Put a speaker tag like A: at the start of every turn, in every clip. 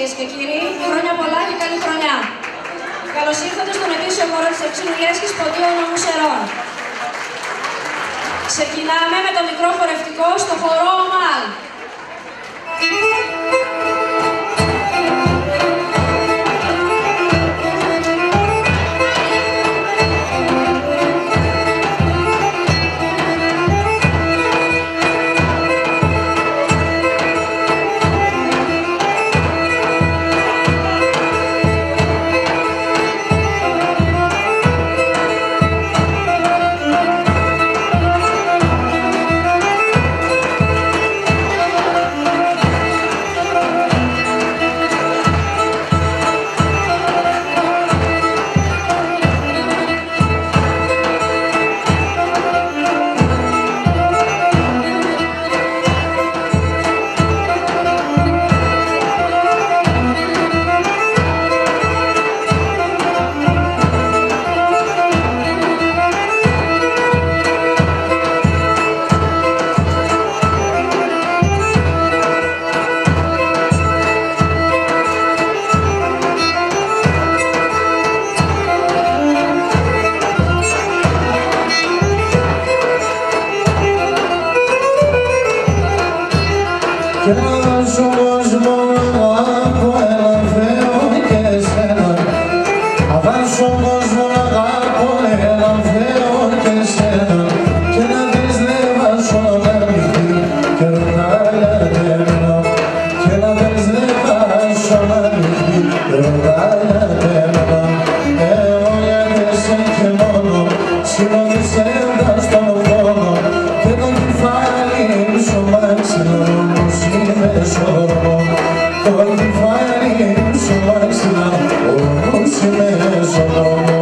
A: κυρίες και κύριοι, χρόνια πολλά και καλή χρονιά. Καλώς ήρθατε στον ετήσιο χορό της Ευξήνου Λέσχης Ποντίων Νομού Σερών. Ξεκινάμε με το μικρό χορευτικό στο χορό ΟΜΑΛ.
B: Κι ένας ο κόσμος αγαπώ ένα Θεό και εσένα. Αβάς ο κόσμος αγαπώ ένα Θεό και εσένα. Και να δεις δεν βάζω να νυχτεί και ρωτάει αντένα. Και να δεις δεν βάζω να νυχτεί και ρωτάει αντένα. Γιατί εσύ και μόνο συνοδεισέντας τον χρόνο και το κεφάλι σου μάξιλο. Το κεφάλι σου μάξιλα, όμως είμαι ζωντανό.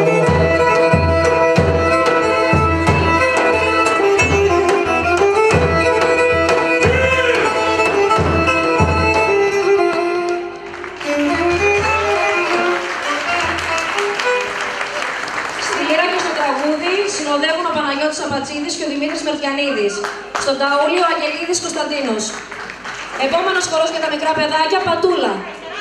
A: Στη λύρα και στο τραγούδι συνοδεύουν ο Παναγιώτης Αμπατζίδης και ο Δημήτρης Μερτιανίδης. Στον ταούλι ο Αγγελίδης Κωνσταντίνος. Επόμενος χορός για τα μικρά παιδάκια, Πατούλα.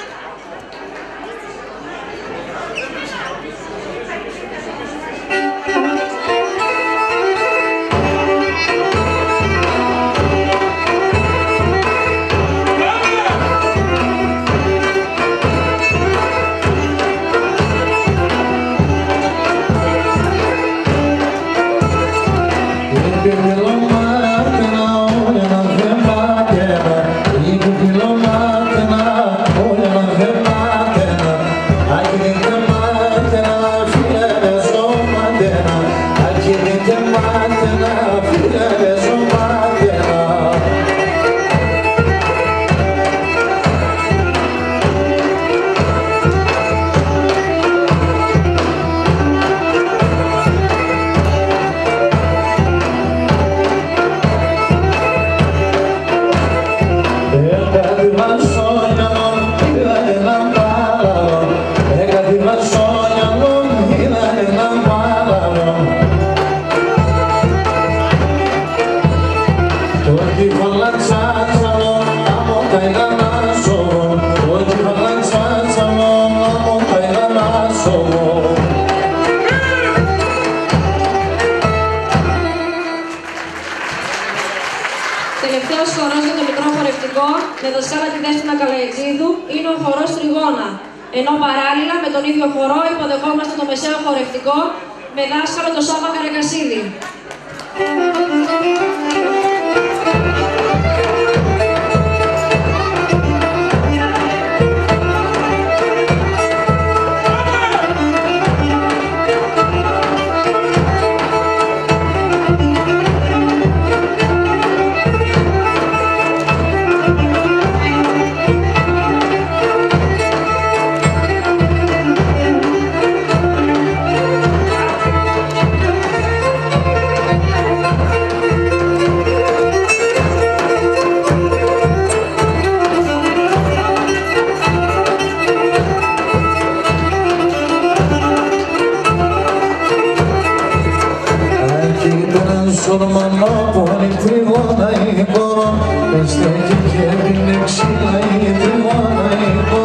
A: Τελευταίος χορός για το μικρό χορευτικό με δασκάλα τη Δέσποινα Καλαϊτζίδου είναι ο χορός Τριγώνα. Ενώ παράλληλα με τον ίδιο χορό υποδεχόμαστε το μεσαίο χορευτικό με δάσκαλο το Σάβα Καρακασίδη.
B: Σορμανόπολη τριγώνα η κόρο, στέκει και την εξήλα η τριγώνα η κόρο.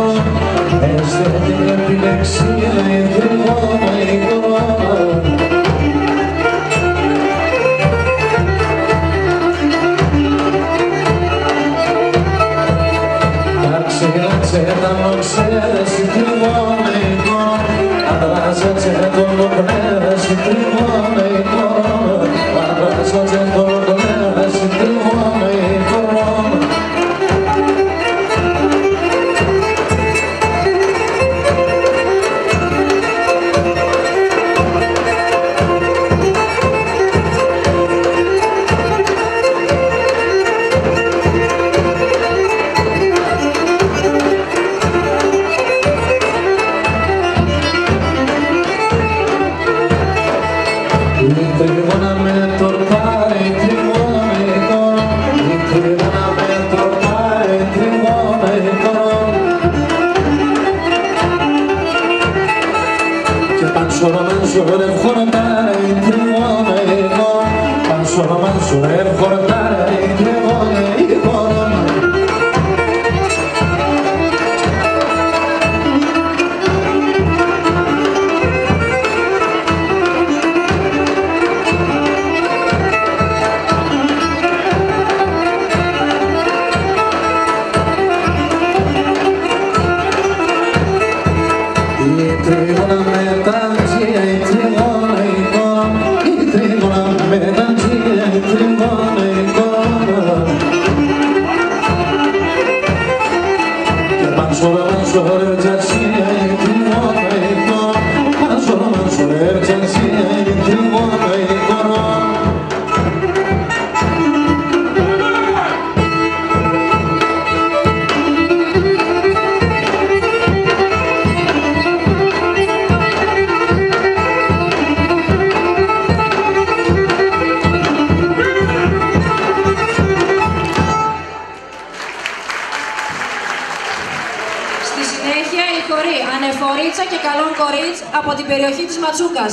A: Ανεφορίτσα και Καλόν Κορίτς από την περιοχή της Ματσούκας.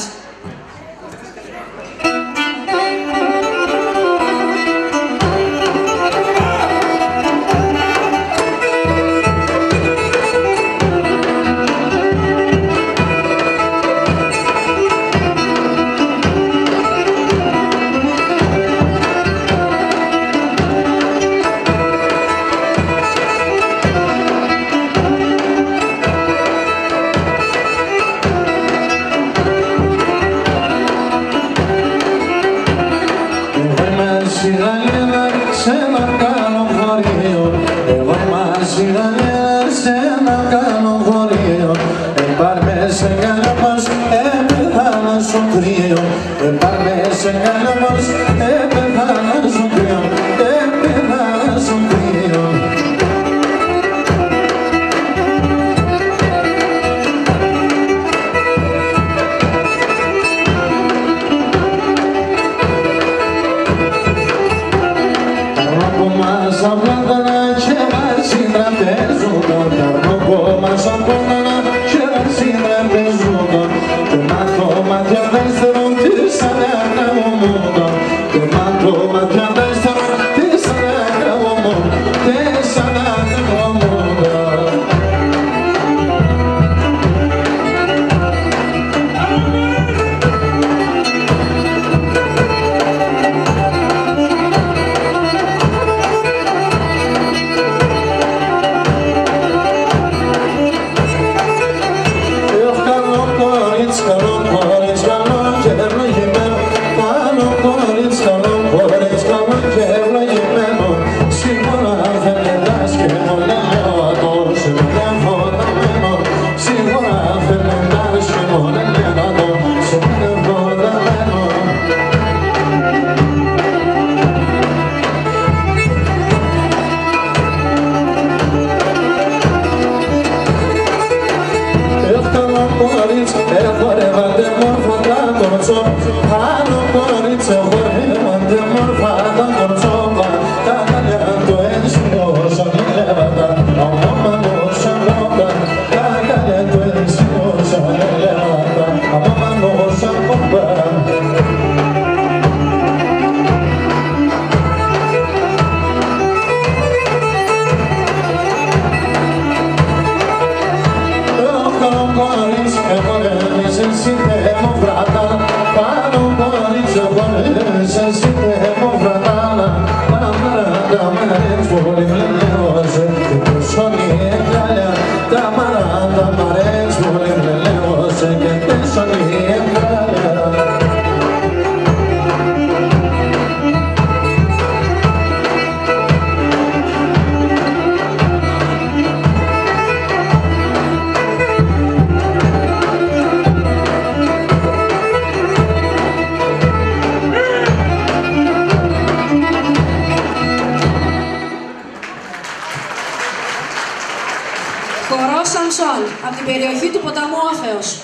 A: Από την περιοχή του ποταμού Όφεως.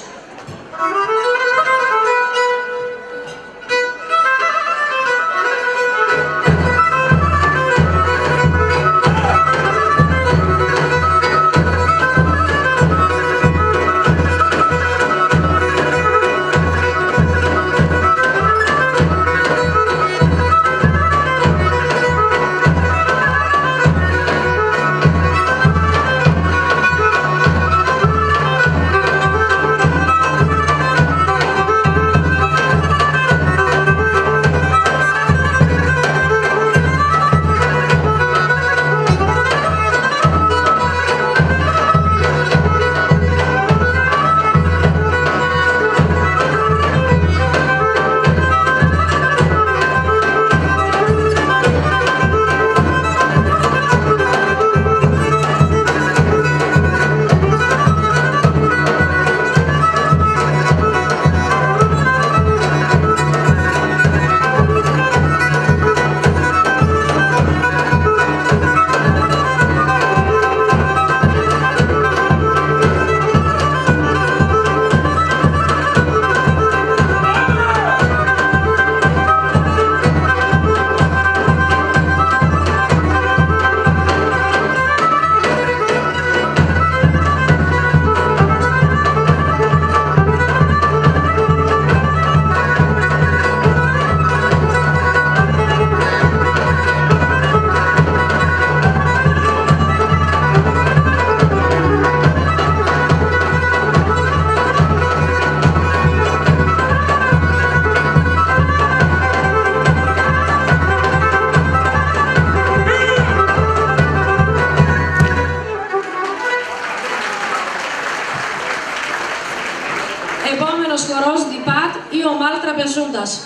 A: Ζούντας.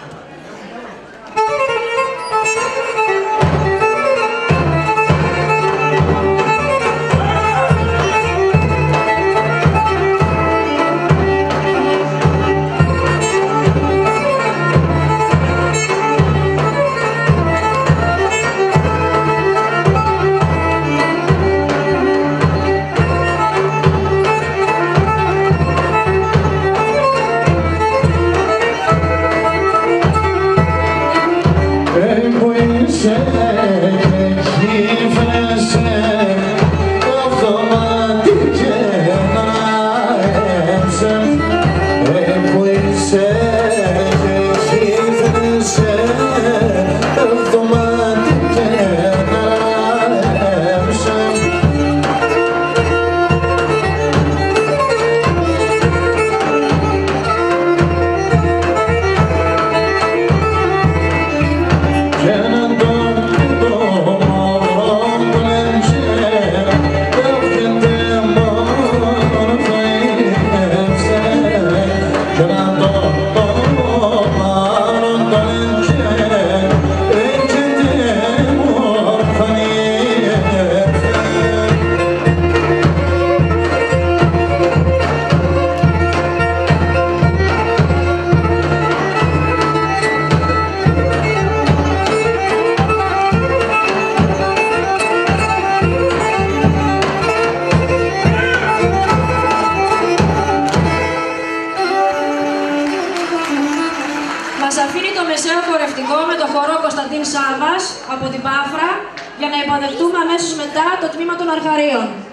A: Μας αφήνει το μεσαίο χορευτικό με το χορό Κωνσταντίν Σάβας από την Πάφρα για να υποδεχτούμε αμέσως μετά το τμήμα των Αρχαρίων.